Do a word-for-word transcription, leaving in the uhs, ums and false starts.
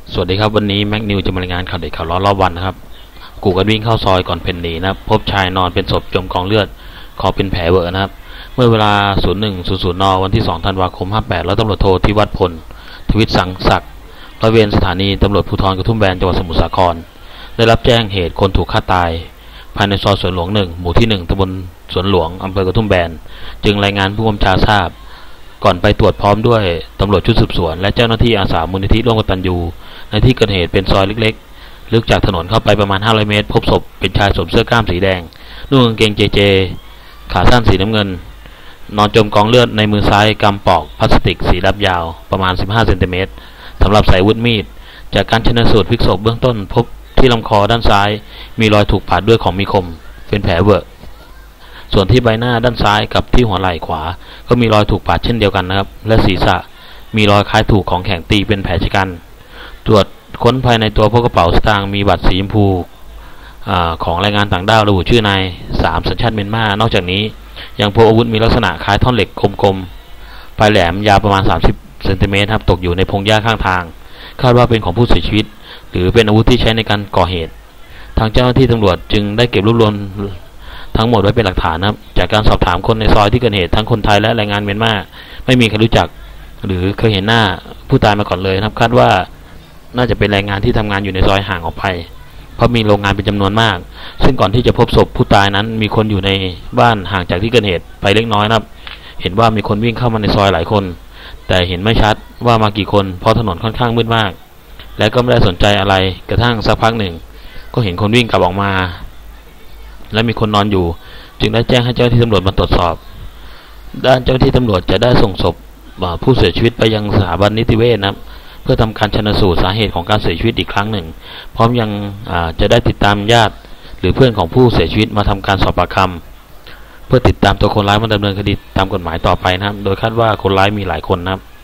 สวัสดีครับวันนี้แม็กนิวจะมารายงานข่าวเด็ดข่าวร้อนรอบวันนะครับกูกันวิ่งเข้าซอยก่อนเพนหนีนะครับพบชายนอนเป็นศพจมกองเลือดคอเป็นแผลเวอะนะครับเมื่อเวลา ศูนย์หนึ่ง ศูนย์ ศูนย์ นวันที่ สอง ธันวาคม ห้าแปด แล้วตำรวจโทที่วัดพลทวิตสังศักดิ์ร้อยเวรสถานีตำรวจภูธรกระทุ่มแบนจังหวัดสมุทรสาครได้รับแจ้งเหตุคนถูกฆ่าตายภายในซอยสวนหลวงหนึ่งหมู่ที่หนึ่งตำบลสวนหลวงอำเภอกระทุ่มแบนจึงรายงานผู้กำกับทราบก่อนไปตรวจพร้อมด้วยตำรวจชุดสืบสวนและเจ้าหน้าที่อาสามูลนิธิร่วมกตัญญูในที่เกิดเหตุเป็นซอยเล็กๆลึกจากถนนเข้าไปประมาณห้าร้อยเมตรพบศพเป็นชายสวมเสื้อกล้ามสีแดงนุ่งกางเกงเจเจขาสั้นสีน้ำเงินนอนจมกองเลือดในมือซ้ายกำปอกพลาสติกสีดำยาวประมาณสิบห้าเซนติเมตรสำหรับใส่วุธมีดจากการชันสูตรพลิกศพเบื้องต้นพบที่ลำคอด้านซ้ายมีรอยถูกปาดด้วยของมีคมเป็นแผลเวอะส่วนที่ใบหน้าด้านซ้ายกับที่หัวไหล่ขวาก็มีรอยถูกปาดเช่นเดียวกันนะครับและศีรษะมีรอยคล้ายถูกของแข็งตีเป็นแผลชะกันตรวจค้นภายในตัวพบกระเป๋าสตางค์มีบัตรสีชมพูของแรงงานต่างด้าวระบุชื่อนายสามสัญชาติเมียนมานอกจากนี้ยังพบอาวุธมีลักษณะคล้ายท่อนเหล็กคมๆปลายแหลมยาวประมาณสามสิบเซนติเมตรครับตกอยู่ในพงหญ้าข้างทางคาดว่าเป็นของผู้เสียชีวิตหรือเป็นอาวุธที่ใช้ในการก่อเหตุทางเจ้าหน้าที่ตำรวจจึงได้เก็บรวบรวมทั้งหมดไว้เป็นหลักฐานนะครับจากการสอบถามคนในซอยที่เกิดเหตุทั้งคนไทยและแรงงานเมียนมาไม่มีใครรู้จักหรือเคยเห็นหน้าผู้ตายมาก่อนเลยนะครับคาดว่าน่าจะเป็นแรงงานที่ทำงานอยู่ในซอยห่างออกไปเพราะมีโรงงานเป็นจำนวนมากซึ่งก่อนที่จะพบศพผู้ตายนั้นมีคนอยู่ในบ้านห่างจากที่เกิดเหตุไปเล็กน้อยนะครับเห็นว่ามีคนวิ่งเข้ามาในซอยหลายคนแต่เห็นไม่ชัดว่ามากี่คนเพราะถนนค่อนข้างมืดมากและก็ไม่ได้สนใจอะไรกระทั่งสักพักหนึ่งก็เห็นคนวิ่งกลับออกมาและมีคนนอนอยู่จึงได้แจ้งให้เจ้าหน้าที่ตำรวจมาตรวจสอบด้านเจ้าหน้าที่ตำรวจจะได้ส่งศพผู้เสียชีวิตไปยังสถาบันนิติเวชนะครับเพื่อทำการชันสูตรสาเหตุของการเสียชีวิตอีกครั้งหนึ่งพร้อมยังจะได้ติดตามญาติหรือเพื่อนของผู้เสียชีวิตมาทำการสอบปากคำเพื่อติดตามตัวคนร้ายมาดำเนินคดีตามกฎหมายต่อไปนะครับโดยคาดว่าคนร้ายมีหลายคนนะครับ